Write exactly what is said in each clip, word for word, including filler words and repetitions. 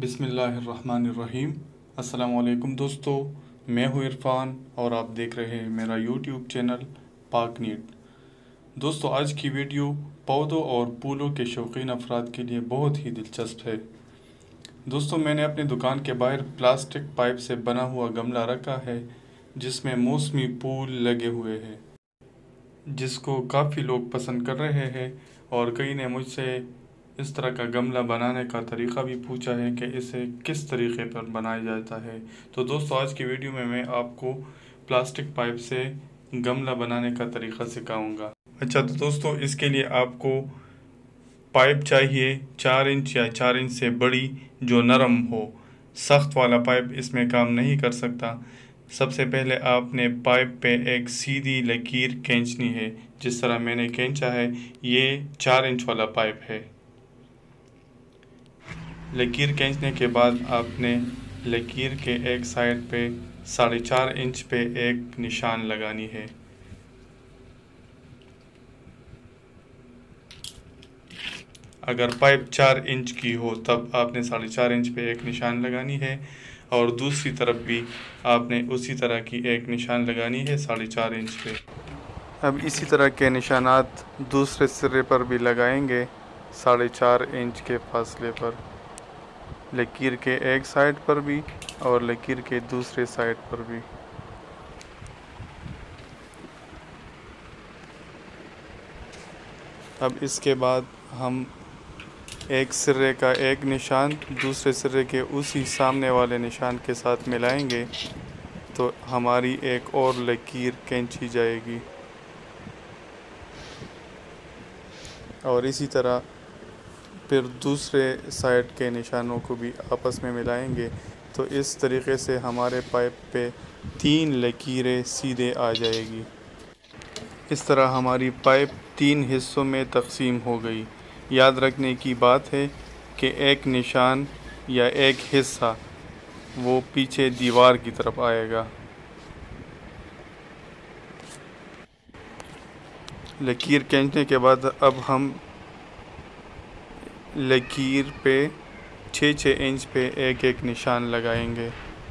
बिस्मिल्लाहिर्रहमानिर्रहीम। अस्सलाम वालेकुम दोस्तों, मैं हूँ इरफान और आप देख रहे हैं मेरा यूट्यूब चैनल पाक नीट। दोस्तों, आज की वीडियो पौधों और फूलों के शौकीन अफराद के लिए बहुत ही दिलचस्प है। दोस्तों, मैंने अपनी दुकान के बाहर प्लास्टिक पाइप से बना हुआ गमला रखा है जिसमें मौसमी फूल लगे हुए हैं, जिसको काफ़ी लोग पसंद कर रहे हैं और कई ने मुझसे इस तरह का गमला बनाने का तरीक़ा भी पूछा है कि इसे किस तरीके पर बनाया जाता है। तो दोस्तों, आज की वीडियो में मैं आपको प्लास्टिक पाइप से गमला बनाने का तरीक़ा सिखाऊंगा। अच्छा, तो दोस्तों, इसके लिए आपको पाइप चाहिए चार इंच या चार इंच से बड़ी, जो नरम हो। सख्त वाला पाइप इसमें काम नहीं कर सकता। सबसे पहले आपने पाइप पे एक सीधी लकीर खींचनी है, जिस तरह मैंने खींचा है। ये चार इंच वाला पाइप है। लकीर खींचने के बाद आपने लकीर के एक साइड पे साढ़े चार इंच पे एक निशान लगानी है। अगर पाइप चार इंच की हो तब आपने साढ़े चार इंच पे एक निशान लगानी है, और दूसरी तरफ भी आपने उसी तरह की एक निशान लगानी है साढ़े चार इंच पे। अब इसी तरह के निशानात दूसरे सिरे पर भी लगाएंगे साढ़े चार इंच के फासले पर, लकीर के एक साइड पर भी और लकीर के दूसरे साइड पर भी। अब इसके बाद हम एक सिरे का एक निशान दूसरे सिरे के उसी सामने वाले निशान के साथ मिलाएंगे तो हमारी एक और लकीर खींची जाएगी, और इसी तरह फिर दूसरे साइड के निशानों को भी आपस में मिलाएंगे तो इस तरीके से हमारे पाइप पे तीन लकीरें सीधे आ जाएगी। इस तरह हमारी पाइप तीन हिस्सों में तकसीम हो गई। याद रखने की बात है कि एक निशान या एक हिस्सा वो पीछे दीवार की तरफ आएगा। लकीर खींचने के बाद अब हम लकीर पे छः छः इंच पे एक एक निशान लगाएंगे।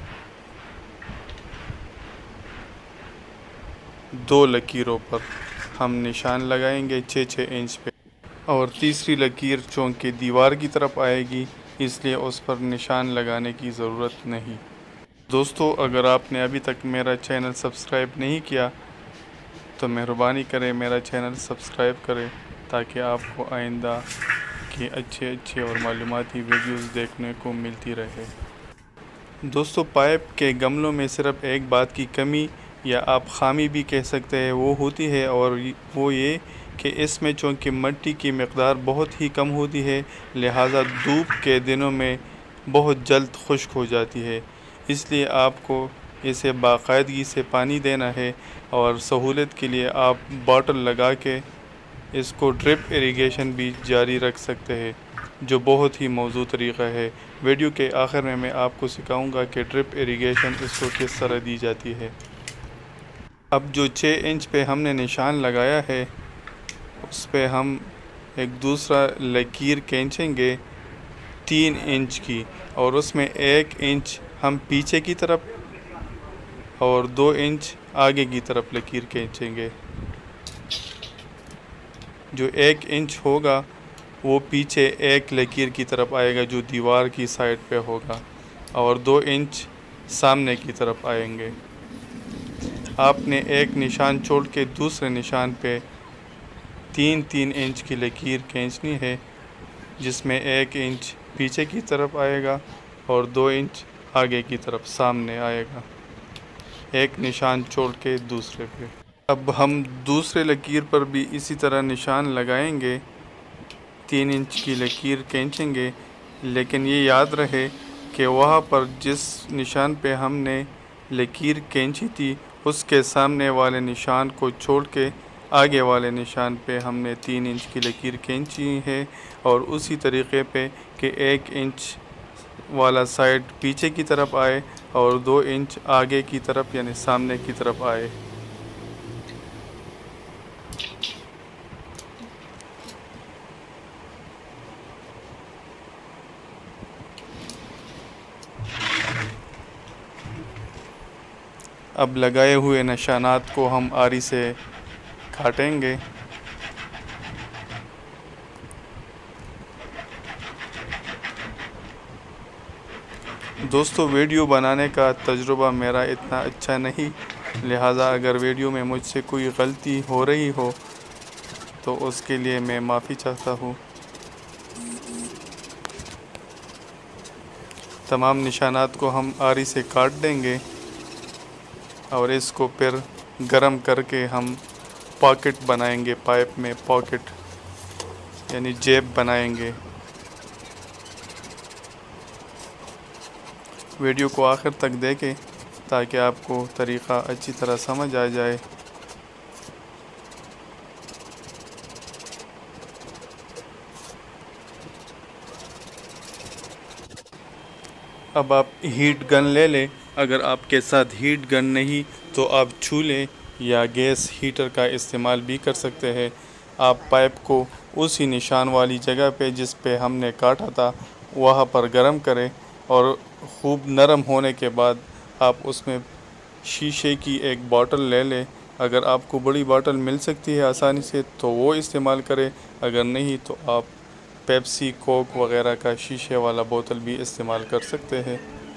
दो लकीरों पर हम निशान लगाएंगे छः छः इंच पे, और तीसरी लकीर चूँकि दीवार की तरफ आएगी इसलिए उस पर निशान लगाने की ज़रूरत नहीं। दोस्तों, अगर आपने अभी तक मेरा चैनल सब्सक्राइब नहीं किया तो मेहरबानी करें मेरा चैनल सब्सक्राइब करें, ताकि आपको आइंदा के अच्छे अच्छे और मालूमाती वीडियोस देखने को मिलती रहे। दोस्तों, पाइप के गमलों में सिर्फ एक बात की कमी या आप ख़ामी भी कह सकते हैं वो होती है, और वो ये कि इसमें चूँकि मिट्टी की मकदार बहुत ही कम होती है, लिहाजा धूप के दिनों में बहुत जल्द खुश्क हो जाती है। इसलिए आपको इसे बाकायदगी से पानी देना है, और सहूलत के लिए आप बॉटल लगा के इसको ड्रिप इरिगेशन भी जारी रख सकते हैं, जो बहुत ही मौजूद तरीक़ा है। वीडियो के आखिर में मैं आपको सिखाऊंगा कि ड्रिप इरिगेशन इसको किस तरह दी जाती है। अब जो छः इंच पे हमने निशान लगाया है उस पे हम एक दूसरा लकीर खींचेंगे तीन इंच की, और उसमें एक इंच हम पीछे की तरफ और दो इंच आगे की तरफ लकीर खींचेंगे। जो एक इंच होगा वो पीछे एक लकीर की तरफ आएगा जो दीवार की साइड पे होगा, और दो इंच सामने की तरफ आएंगे। आपने एक निशान छोड़ के दूसरे निशान पे तीन तीन इंच की लकीर खींचनी है, जिसमें एक इंच पीछे की तरफ आएगा और दो इंच आगे की तरफ सामने आएगा, एक निशान छोड़ के दूसरे पे। अब हम दूसरे लकीर पर भी इसी तरह निशान लगाएंगे, तीन इंच की लकीर खींचेंगे, लेकिन ये याद रहे कि वहाँ पर जिस निशान पे हमने लकीर खींची थी उसके सामने वाले निशान को छोड़ के आगे वाले निशान पे हमने तीन इंच की लकीर खींची है, और उसी तरीक़े पे कि एक इंच वाला साइड पीछे की तरफ आए और दो इंच आगे की तरफ यानी सामने की तरफ आए। अब लगाए हुए निशानात को हम आरी से काटेंगे। दोस्तों, वीडियो बनाने का तजुर्बा मेरा इतना अच्छा नहीं, लिहाजा अगर वीडियो में मुझसे कोई गलती हो रही हो तो उसके लिए मैं माफ़ी चाहता हूँ। तमाम निशानात को हम आरी से काट देंगे और इसको फिर गरम करके हम पॉकेट बनाएंगे, पाइप में पॉकेट यानी जेब बनाएंगे। वीडियो को आखिर तक देखें ताकि आपको तरीक़ा अच्छी तरह समझ आ जाए। अब आप हीट गन ले लें। अगर आपके साथ हीट गन नहीं तो आप चूल्हे या गैस हीटर का इस्तेमाल भी कर सकते हैं। आप पाइप को उसी निशान वाली जगह पे जिस पे हमने काटा था वहाँ पर गर्म करें और खूब नरम होने के बाद आप उसमें शीशे की एक बोतल ले लें। अगर आपको बड़ी बोतल मिल सकती है आसानी से तो वो इस्तेमाल करें, अगर नहीं तो आप पेप्सी, कोक वगैरह का शीशे वाला बोतल भी इस्तेमाल कर सकते हैं।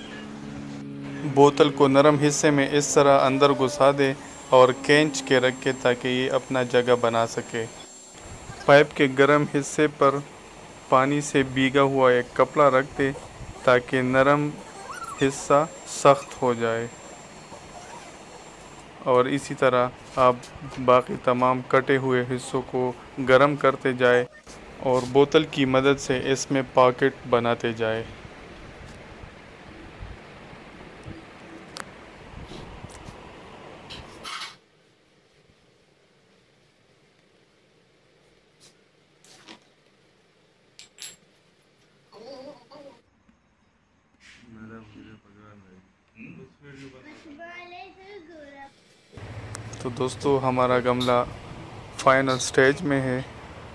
बोतल को नरम हिस्से में इस तरह अंदर घुसा दें और खींच के रखें ताकि ये अपना जगह बना सके। पाइप के गर्म हिस्से पर पानी से भीगा हुआ एक कपड़ा रख दें ताकि नरम हिस्सा सख्त हो जाए और इसी तरह आप बाकी तमाम कटे हुए हिस्सों को गर्म करते जाए और बोतल की मदद से इसमें पॉकेट बनाते जाए। तो दोस्तों, हमारा गमला फाइनल स्टेज में है।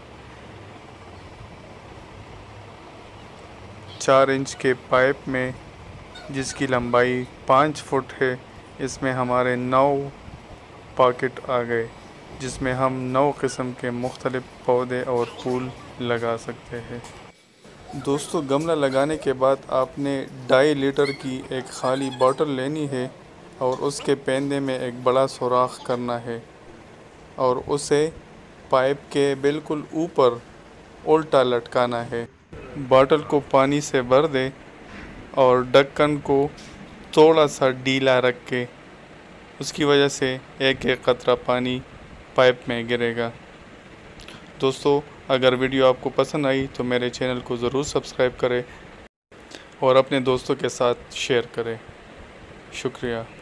चार इंच के पाइप में जिसकी लंबाई पाँच फुट है, इसमें हमारे नौ पॉकेट आ गए जिसमें हम नौ किस्म के मुख्तलिफ पौधे और फूल लगा सकते हैं। दोस्तों, गमला लगाने के बाद आपने ढाई लीटर की एक ख़ाली बोतल लेनी है और उसके पेंदे में एक बड़ा सुराख करना है और उसे पाइप के बिल्कुल ऊपर उल्टा लटकाना है। बोतल को पानी से भर दें और ढक्कन को थोड़ा सा ढीला रख के, उसकी वजह से एक एक कतरा पानी पाइप में गिरेगा। दोस्तों, अगर वीडियो आपको पसंद आई तो मेरे चैनल को ज़रूर सब्सक्राइब करें और अपने दोस्तों के साथ शेयर करें। शुक्रिया।